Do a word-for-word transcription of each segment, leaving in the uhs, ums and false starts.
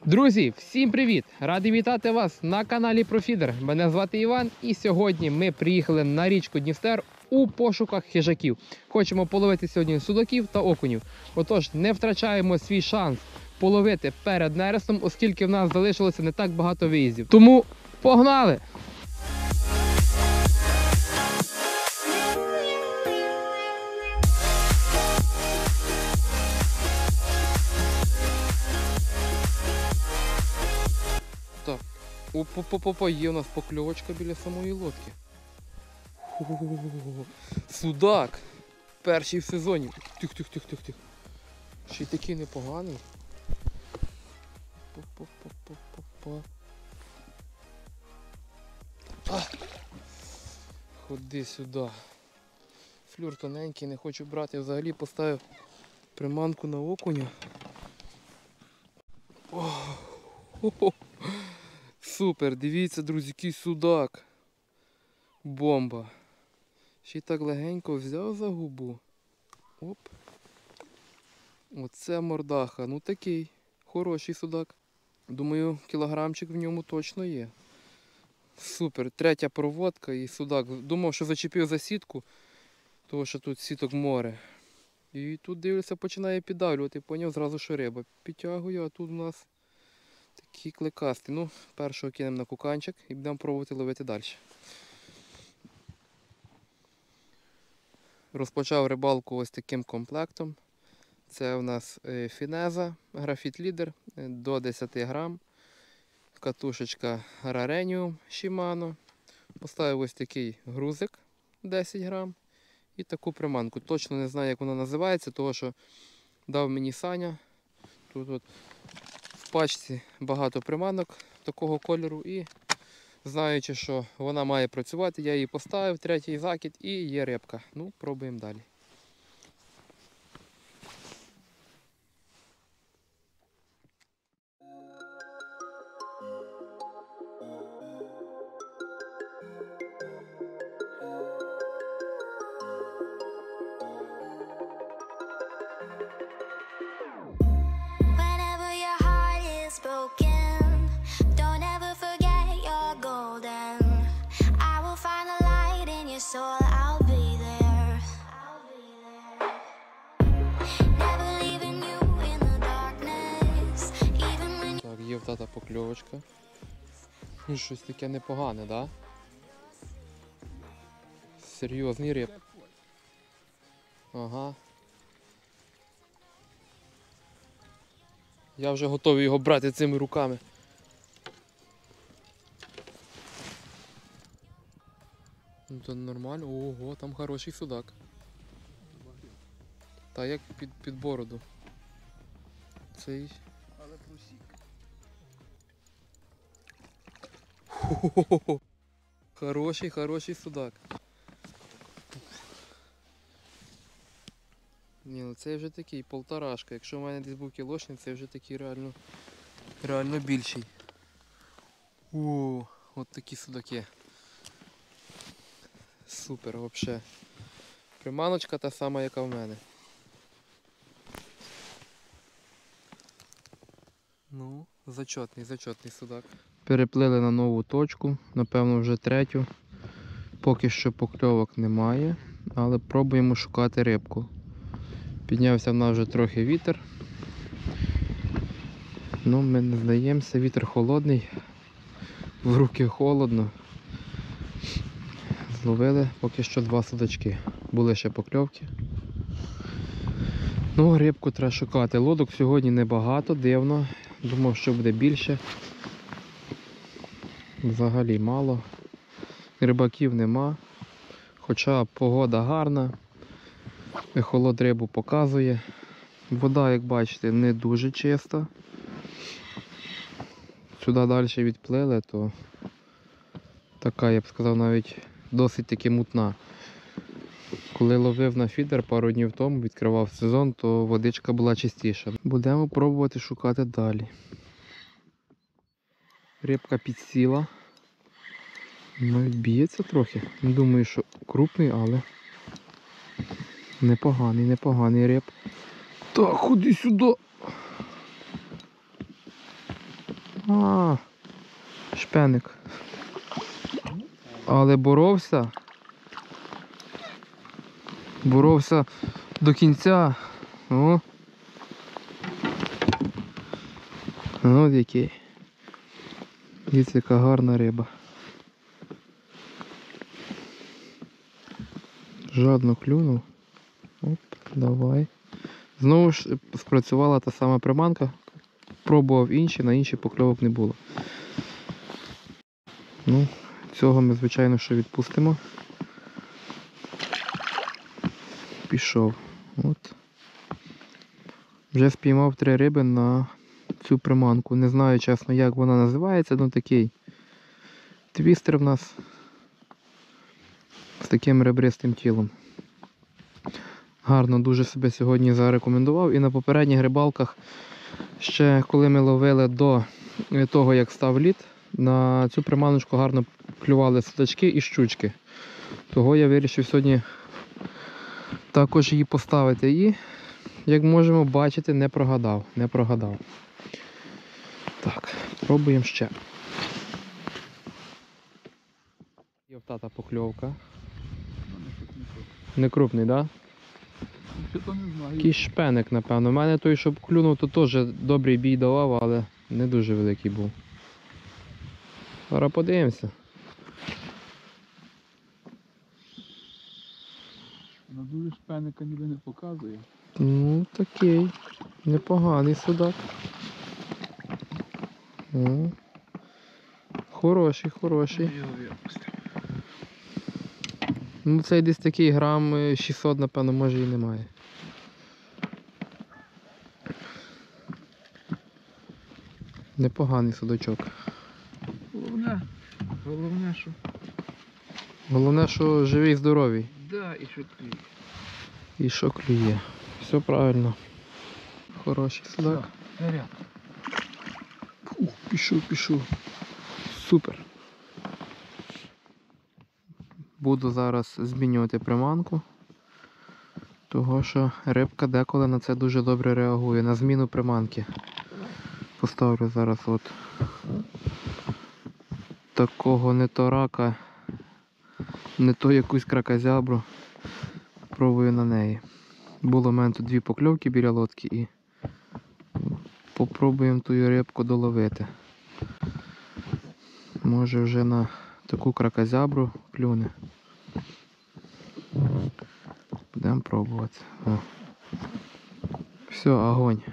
Друзі, всім привіт! Радий вітати вас на каналі Профідер. Мене звати Іван, і сьогодні ми приїхали на річку Дністер у пошуках хижаків. Хочемо половити сьогодні судаків та окунів. Отож, не втрачаємо свій шанс половити перед нерестом, оскільки в нас залишилося не так багато виїздів. Тому погнали! Опа-па-па, є у нас покльовочка біля самої лодки. Хо-хо-хо-хо. Судак! Перший в сезоні. Тих-тих-тих-тих-тих. Ще й такий непоганий. Па-па-па-па-па-па. А! Ходи сюди. Флюр тоненький, не хочу брати. Я взагалі поставив приманку на окуня. О-хо-хо. Супер, дивіться, друзі, який судак. Бомба. Ще й так легенько взяв за губу. Оп. Оце мордаха. Ну такий. Хороший судак. Думаю, кілограмчик в ньому точно є. Супер. Третя проводка і судак. Думав, що зачепив за сітку, тому що тут сіток море. І тут, дивлюся, починає піддавлювати. Поняв зразу, що риба. Підтягую, а тут у нас такі кликасті. Ну, першого кинемо на куканчик і будемо пробувати ловити далі. Розпочав рибалку ось таким комплектом. Це у нас фінеза, графіт лідер до десяти грам. Катушечка Rarenium Shimano. Поставив ось такий грузик десять грам. І таку приманку. Точно не знаю, як вона називається, тому що дав мені Саня. Тут от в пачці багато приманок такого кольору, і знаючи, що вона має працювати, я її поставив, третій закид і є рибка. Ну, пробуємо далі. Є в тата покльовочка. І щось таке непогане, да? Серйозний риб. Ага. Я вже готовий його брати цими руками. Ну то нормально. Ого, там хороший судак. Та як під, під бороду. Цей. Але просік. Хо-хо-хо. Хороший, хороший судак. Ні, ну це вже такий полторашка. Якщо в мене десь був кілошний, це вже такий реально, реально більший. О, от такі судаки. Супер, взагалі. Приманочка та сама, яка в мене. Ну, зачетний, зачетний судак. Переплили на нову точку, напевно вже третю. Поки що покльовок немає, але пробуємо шукати рибку. Піднявся в нас вже трохи вітер. Ну, ми не здаємося, вітер холодний, в руки холодно. Зловили поки що два судачки. Були ще покльовки. Ну, рибку треба шукати. Лодок сьогодні небагато, дивно. Думав, що буде більше. Взагалі мало. Рибаків нема. Хоча погода гарна. Ехолот рибу показує. Вода, як бачите, не дуже чиста. Сюди далі відплили, то така, я б сказав, навіть досить таки мутна. Коли ловив на фідер пару днів тому, відкривав сезон, то водичка була чистіша. Будемо пробувати шукати далі. Рибка підсіла. Навіть б'ється трохи. Не думаю, що крупний, але непоганий, непоганий риб. Так, ходи сюди. А, шпеник. Але боровся. Боровся до кінця. О. Ось який. Дивіться, яка гарна риба. Жадно клюнув. Оп, давай. Знову ж спрацювала та сама приманка. Пробував інші, на інші покльовок не було. Ну, цього ми, звичайно, що відпустимо. Пішов. От. Вже спіймав три риби на цю приманку. Не знаю, чесно, як вона називається, ну такий твістер в нас з таким ребристим тілом. Гарно дуже себе сьогодні зарекомендував. І на попередніх рибалках, ще коли ми ловили до того, як став лід, на цю приманочку гарно клювали судачки і щучки. Того я вирішив сьогодні також її поставити. І, як можемо бачити, не прогадав. Не прогадав. Так, пробуємо ще. Є в тата покльовка. Не крупний, так? Да? Якийсь шпеник, напевно. У мене той, щоб клюнув, то теж добрий бій давав, але не дуже великий був. Зараз подивимося. На дуже шпеника ніде не показує. Ну, такий. Непоганий судак. О. Хороший, хороший. Ну, цей десь такий грам шістсот, напевно, може і немає. Непоганий судачок. Головне, головне, що... Головне, що живий, здоровий. Да, і що клює. І що клює. Все правильно. Хороший судак. Заряд. Фух, пішов, пішов. Супер. Буду зараз змінювати приманку, того що рибка деколи на це дуже добре реагує, на зміну приманки. Поставлю зараз от такого не то рака, не то якусь кракозябру, пробую на неї. Було в мене тут дві покльовки біля лодки і попробуємо ту рибку доловити. Може вже на таку кракозябру клюне. Будемо пробувати. О. Все, огонь.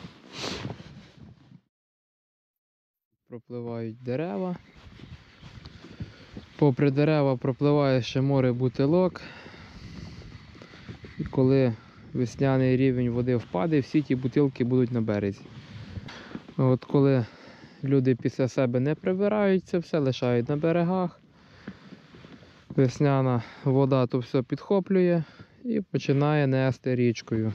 Пропливають дерева. Попри дерева пропливає ще море бутилок. І коли весняний рівень води впаде, всі ті бутилки будуть на березі. От коли люди після себе не прибирають це все, лишають на берегах, весняна вода то все підхоплює і починає нести річкою.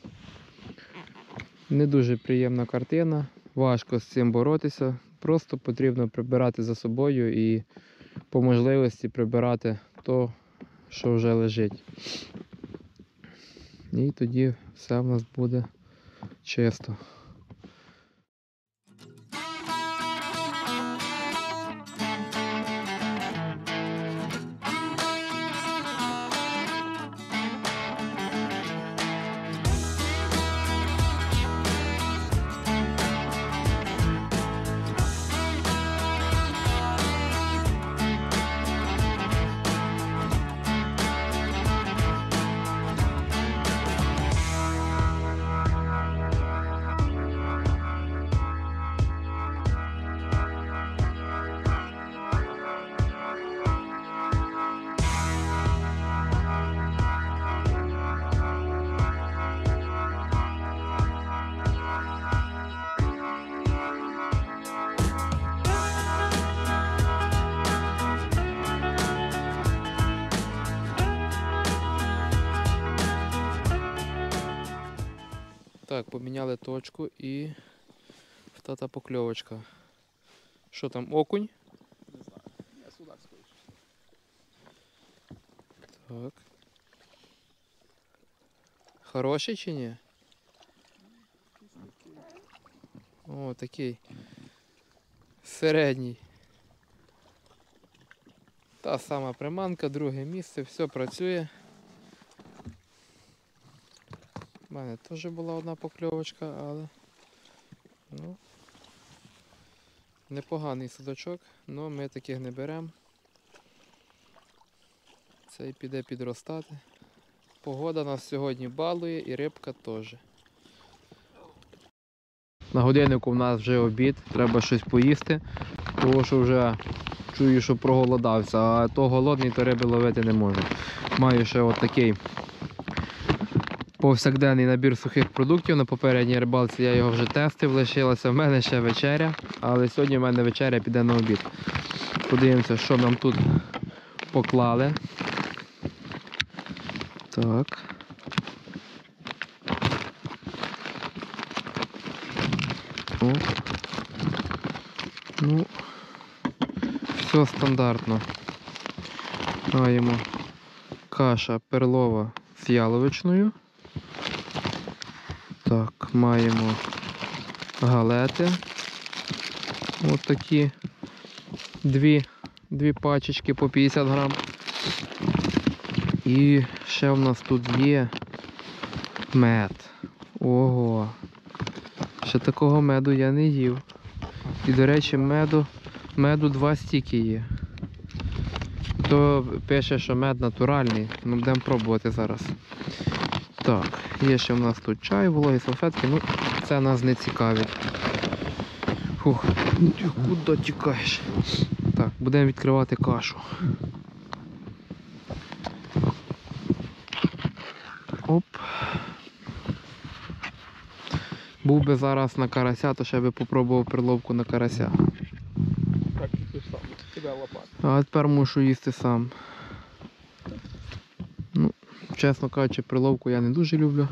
Не дуже приємна картина, важко з цим боротися, просто потрібно прибирати за собою і по можливості прибирати то, що вже лежить. І тоді все в нас буде чисто. Так, поміняли точку і в тата покльовочка. Що там, окунь? Не знаю. Я судак скоріше. Так. Хороший чи ні? О, такий. Середній. Та сама приманка, друге місце, все працює. У мене теж була одна покльовочка, але ну, непоганий судачок, але ми таких не беремо. Цей піде підростати. Погода нас сьогодні балує і рибка теж. На годиннику в нас вже обід, треба щось поїсти, тому що вже чую, що проголодався, а то голодний, то риби ловити не можу. Маю ще от такий повсякденний набір сухих продуктів. На попередній рибалці я його вже тестив, лишилася в мене ще вечеря, але сьогодні в мене вечеря піде на обід. Подивимося, що нам тут поклали. Так. О. Ну, все стандартно. Маємо каша перлова з яловичною. Так, маємо галети. Ось такі дві, дві пачечки по п'ятдесят грам. І ще в нас тут є мед. Ого! Ще такого меду я не їв. І, до речі, меду, меду два стіки є. Хто пише, що мед натуральний, ну будемо пробувати зараз. Так, є ще в нас тут чай, вологі салфетки, ну це нас не цікавить. Фух, куди тікаєш? Так, будемо відкривати кашу. Оп. Був би зараз на карася, то ще би попробував перловку на карася. Так і ти сам, тебе лопата. А тепер мушу їсти сам. Ну, чесно кажучи, перловку я не дуже люблю.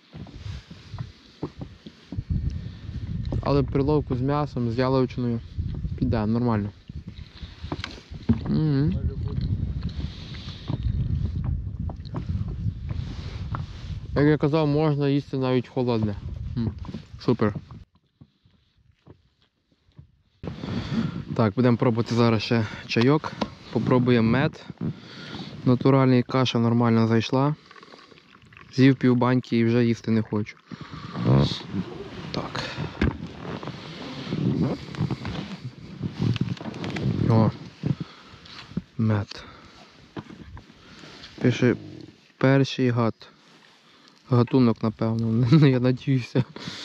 Але перловку з м'ясом, з яловичиною піде, нормально. Угу. Як я казав, можна їсти навіть холодне. М, Супер. Так, будемо пробувати зараз ще чайок. Попробуємо мед. Натуральний, каша нормально зайшла. З'їв півбаньки і вже їсти не хочу. Так. О, мед. Пише перший гад. Гатунок, напевно, я надіюся.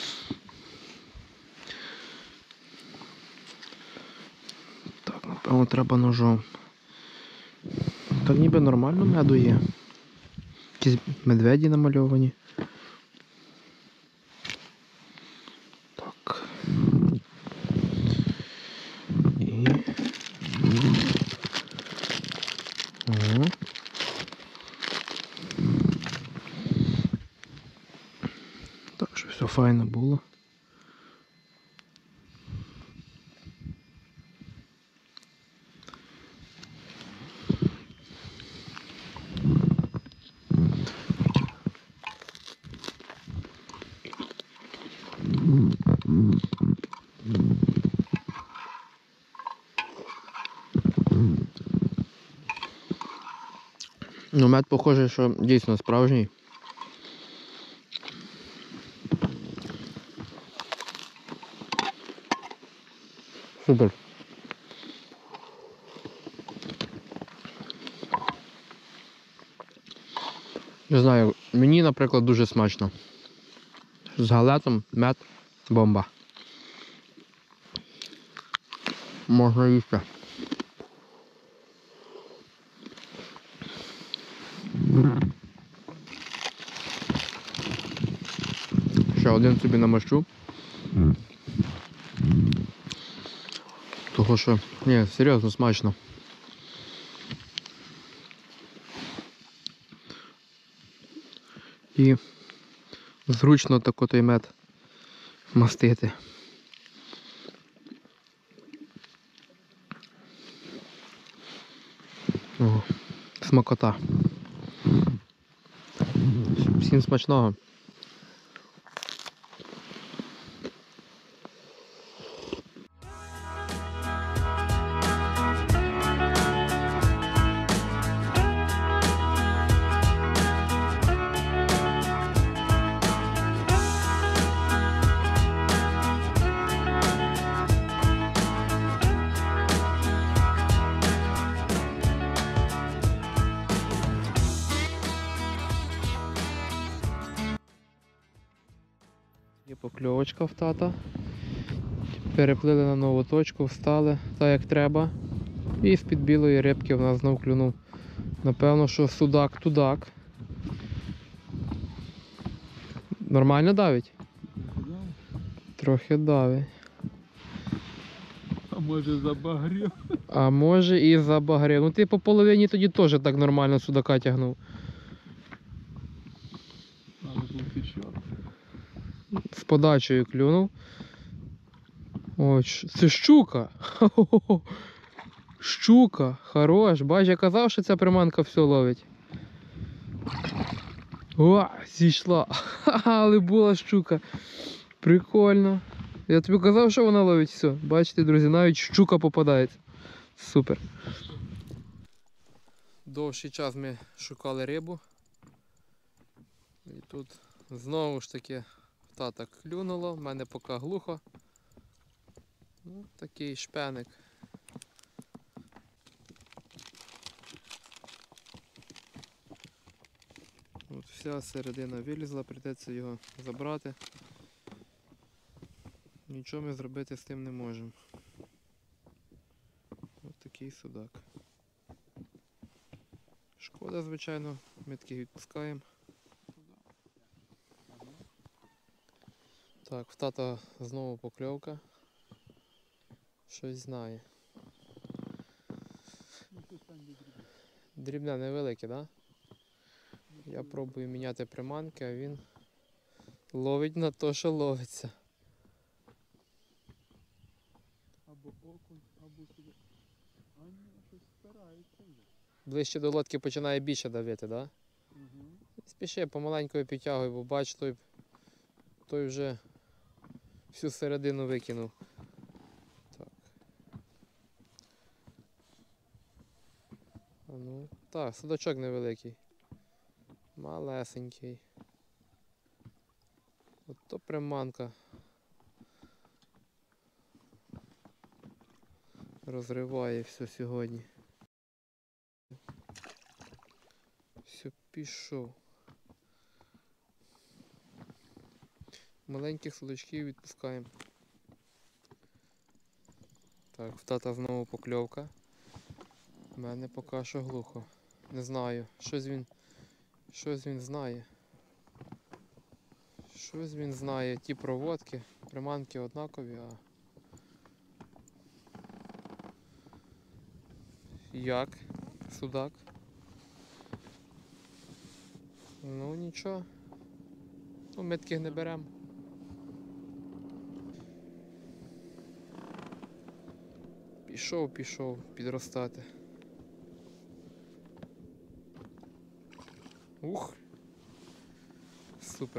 Так, напевно, треба ножом. Так ніби нормально меду є. Якісь медведі намальовані. Так. І... Ага. Так, щоб все файно було. Ну, мед похоже, що дійсно справжній. Супер. Не знаю, мені, наприклад, дуже смачно. З галетом мед бомба. Можна їсти. Ще один собі намащу. Того що, ні, серйозно смачно. І зручно тако той мед мастити. О, смакота. Всім смачного. Є покльовочка в тата. Переплили на нову точку, встали так як треба. І з-під білої рибки в нас знов клюнув. Напевно, що судак-тудак. Нормально давить? Трохи давить. А може забагрів? А може і забагрив. Ну ти по половині тоді теж так нормально судака тягнув. Надо тут ще. З подачею клюнув. О, це щука. Хо-хо-хо. Щука, хорош. Бач, я казав, що ця приманка все ловить. О, зійшла. Ха-ха, але була щука. Прикольно. Я тобі казав, що вона ловить все. Бачите, друзі, навіть щука попадається. Супер. Довший час ми шукали рибу. І тут знову ж таки тата клюнуло, в мене поки глухо. Ну, такий шпеник. От вся середина вилізла, прийдеться його забрати. Нічого ми зробити з тим не можемо. Ось такий судак. Шкода, звичайно, ми таких відпускаємо. Так, в тата знову покльовка. Щось знає. Дрібне невелике, так? Да? Я пробую міняти приманки, а він ловить на те, що ловиться. Або окунь, або сюди. А ні, щось старається вже. Ближче до лодки починає більше давити, так? Да? Угу. Спіши, помаленьку підтягуй, бо бач, той, той вже всю середину викинув. Так. А ну, так, судачок невеликий. Малесенький. От то приманка. Розриває все сьогодні. Все, пішов. Маленьких судачків відпускаємо. Так, в тата знову покльовка. У мене поки що глухо. Не знаю, щось він, щось він знає. Щось він знає. Ті проводки, приманки однакові, а... Як? Судак? Ну нічого. Ну, ми таких не беремо. Пішов, пішов підростати. Ух! Супер.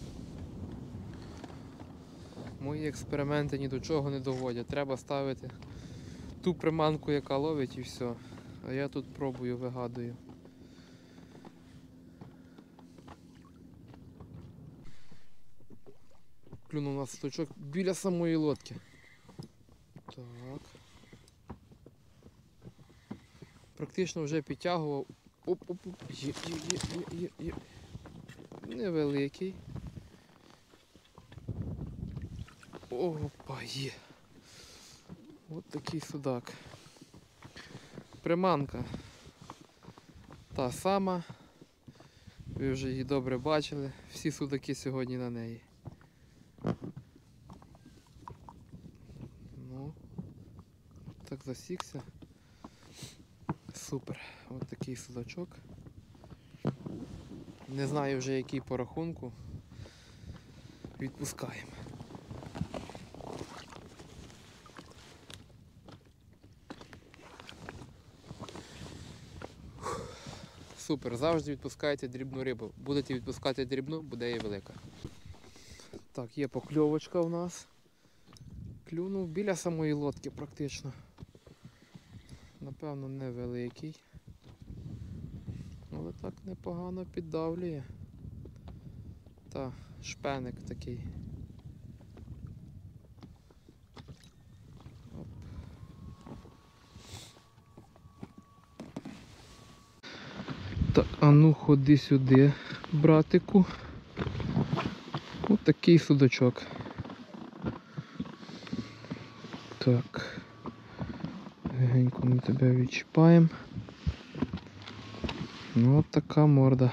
Мої експерименти ні до чого не доводять. Треба ставити ту приманку, яка ловить, і все. А я тут пробую, вигадую. Клюнув у нас сточок біля самої лодки. Так. Практично вже підтягував. Оп-оп-оп. Є, є, є, є, є, є. Невеликий. Опа, є. От такий судак. Приманка та сама. Ви вже її добре бачили. Всі судаки сьогодні на неї. Ну, так засікся. Супер. Ось такий судачок. Не знаю вже який по рахунку. Відпускаємо. Супер, завжди відпускайте дрібну рибу. Будете відпускати дрібну, буде і велика. Так, є покльовочка у нас. Клюнув біля самої лодки практично. Напевно, невеликий. Але так непогано піддавлює. Та, шпеник такий. Оп. Так, а ну ходи сюди, братику. Ось такий судачок. Так. Легенько ми тебе відчіпаємо. Ну от така морда.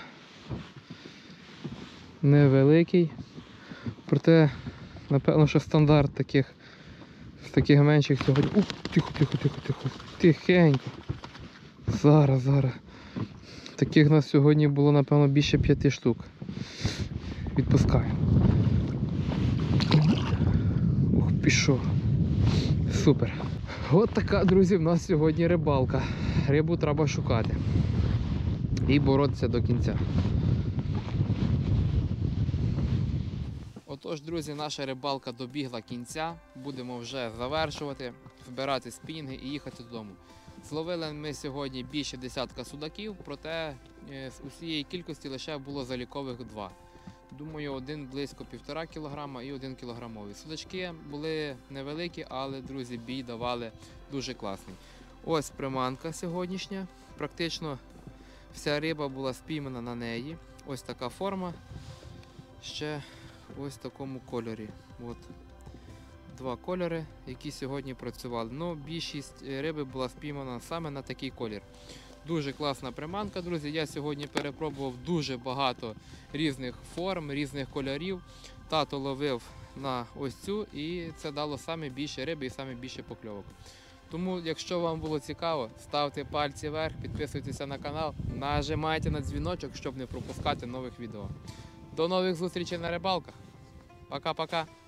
Невеликий. Проте, напевно, що стандарт таких з таких менших сьогодні. Ух, тихо, тихо, тихо, тихо. Тихенько. Зараз, зараз. Таких у нас сьогодні було, напевно, більше п'яти штук. Відпускаємо. Ух, пішов. Супер. От така, друзі, в нас сьогодні рибалка. Рибу треба шукати. І боротися до кінця. Отож, друзі, наша рибалка добігла кінця. Будемо вже завершувати, збирати спінги і їхати додому. Зловили ми сьогодні більше десятка судаків, проте з усієї кількості лише було залікових два. Думаю, один близько півтора кілограма і один кілограмовий. Судачки були невеликі, але, друзі, бій давали дуже класний. Ось приманка сьогоднішня. Практично вся риба була спіймана на неї. Ось така форма. Ще ось в такому кольорі. От. Два кольори, які сьогодні працювали. Ну, більшість риби була спіймана саме на такий колір. Дуже класна приманка, друзі. Я сьогодні перепробував дуже багато різних форм, різних кольорів. Тато ловив на ось цю і це дало саме більше риби і саме більше покльовок. Тому, якщо вам було цікаво, ставте пальці вверх, підписуйтеся на канал, нажимайте на дзвіночок, щоб не пропускати нових відео. До нових зустрічей на рибалках. Пока-пока.